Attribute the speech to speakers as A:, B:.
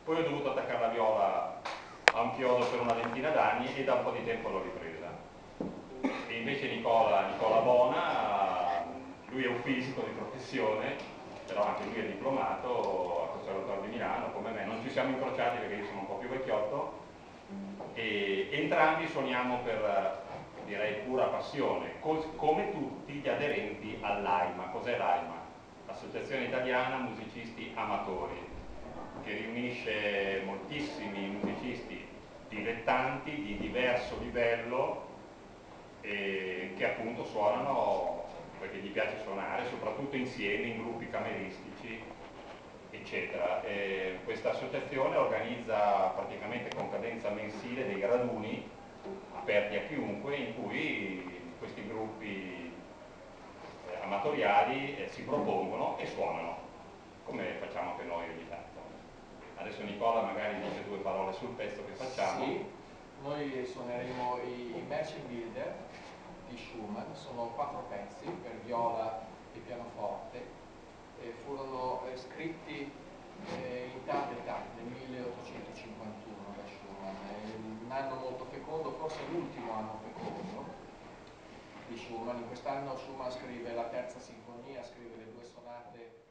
A: Poi ho dovuto attaccare la viola a un chiodo per una ventina d'anni e da un po' di tempo l'ho ripresa. E invece Nicola Bona, lui è un fisico di professione, però anche lui è diplomato al Conservatorio di Milano, come me. Non ci siamo incrociati perché io sono un po' più vecchiotto, e entrambi suoniamo per, direi, pura passione, come tutti gli aderenti all'AIMA. Cos'è l'AIMA? L'Associazione Italiana Musicisti Amatori, che riunisce moltissimi musicisti dilettanti di diverso livello che appunto suonano perché gli piace suonare, soprattutto insieme in gruppi cameristici, eccetera. Questa associazione organizza praticamente con cadenza mensile dei raduni aperti a chiunque, in cui questi gruppi amatoriali si propongono e suonano, come facciamo anche noi ogni tanto. Adesso Nicola magari dice due parole sul pezzo che facciamo.
B: Sì, noi suoneremo i Marching Builder di Schumann, sono 4 pezzi per viola e pianoforte, furono scritti in tarda età, nel 1851 da Schumann, un anno molto fecondo, forse l'ultimo anno fecondo di Schumann. In quest'anno Schumann scrive la terza sinfonia, scrive le 2 sonate